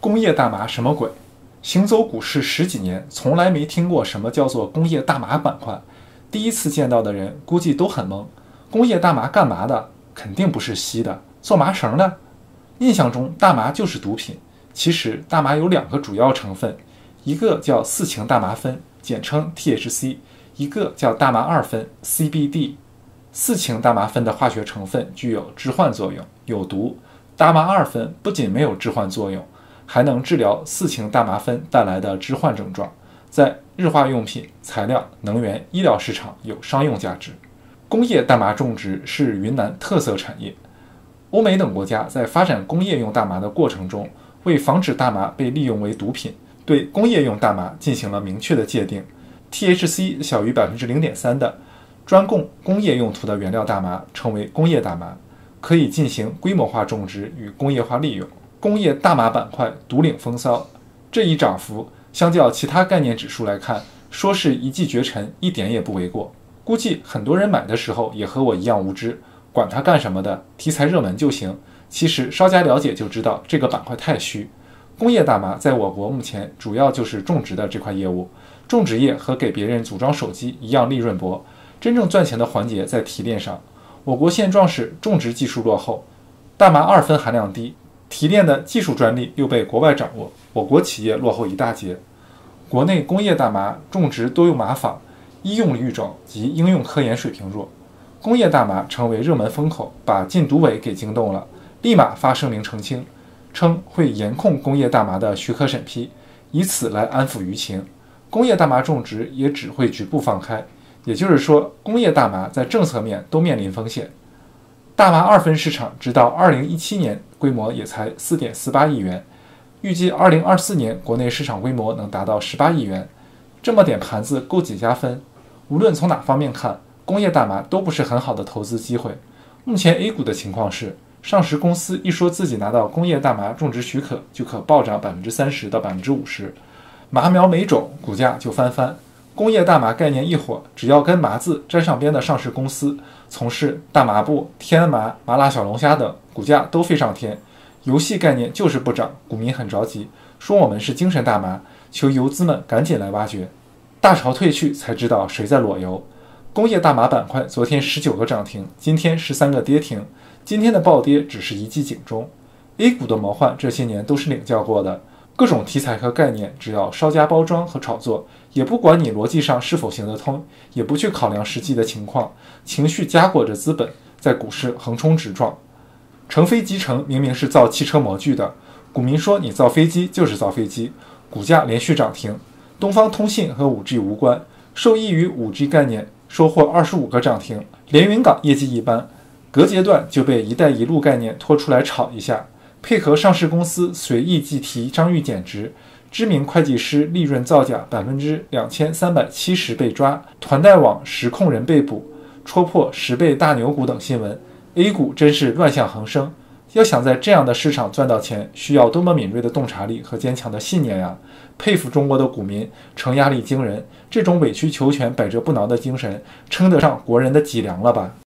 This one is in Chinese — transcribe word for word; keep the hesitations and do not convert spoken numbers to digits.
工业大麻什么鬼？行走股市十几年，从来没听过什么叫做工业大麻板块。第一次见到的人估计都很懵。工业大麻干嘛的？肯定不是吸的，做麻绳的。印象中大麻就是毒品，其实大麻有两个主要成分，一个叫四氢大麻酚，简称 T H C， 一个叫大麻二酚 C B D。四氢大麻酚的化学成分具有致幻作用，有毒。大麻二酚不仅没有致幻作用，还能治疗四氢大麻酚带来的致幻症状，在日化用品、材料、能源、医疗市场有商用价值。工业大麻种植是云南特色产业。欧美等国家在发展工业用大麻的过程中，为防止大麻被利用为毒品，对工业用大麻进行了明确的界定。T H C 小于 百分之零点三 的专供工业用途的原料大麻称为工业大麻，可以进行规模化种植与工业化利用。工业大麻板块独领风骚，这一涨幅相较其他概念指数来看，说是一骑绝尘一点也不为过。估计很多人买的时候也和我一样无知，管它干什么的，题材热门就行。其实稍加了解就知道这个板块太虚。工业大麻在我国目前主要就是种植的这块业务，种植业和给别人组装手机一样利润薄，真正赚钱的环节在提炼上。我国现状是种植技术落后，大麻二酚含量低，提炼的技术专利又被国外掌握，我国企业落后一大截。国内工业大麻种植多用麻坊，医用育种及应用科研水平弱。工业大麻成为热门风口，把禁毒委给惊动了，立马发声明澄清，称会严控工业大麻的许可审批，以此来安抚舆情。工业大麻种植也只会局部放开，也就是说，工业大麻在政策面都面临风险。大麻二酚市场直到二零一七年规模也才 四点四八亿元，预计二零二四年国内市场规模能达到十八亿元。这么点盘子够几家分？无论从哪方面看，工业大麻都不是很好的投资机会。目前 A 股的情况是，上市公司一说自己拿到工业大麻种植许可，就可暴涨 百分之三十 到 百分之五十， 麻苗每种股价就翻番。工业大麻概念一火，只要跟麻字沾上边的上市公司，从事大麻布、天麻、麻辣小龙虾等，股价都飞上天。游戏概念就是不涨，股民很着急，说我们是精神大麻，求游资们赶紧来挖掘。大潮退去，才知道谁在裸游。工业大麻板块昨天十九个涨停，今天十三个跌停。今天的暴跌只是一记警钟。A 股的魔幻这些年都是领教过的，各种题材和概念，只要稍加包装和炒作，也不管你逻辑上是否行得通，也不去考量实际的情况，情绪夹裹着资本，在股市横冲直撞。成飞机城明明是造汽车模具的，股民说你造飞机就是造飞机，股价连续涨停。东方通信和 五 G 无关，受益于 五 G 概念，收获二十五个涨停。连云港业绩一般，隔阶段就被一带一路概念拖出来炒一下，配合上市公司随意计提章誉减值，知名会计师利润造假 百分之两千三百七十 被抓，团贷网实控人被捕，戳破十倍大牛股等新闻。 A 股真是乱象横生，要想在这样的市场赚到钱，需要多么敏锐的洞察力和坚强的信念呀！佩服中国的股民，承压力惊人，这种委曲求全、百折不挠的精神，称得上国人的脊梁了吧？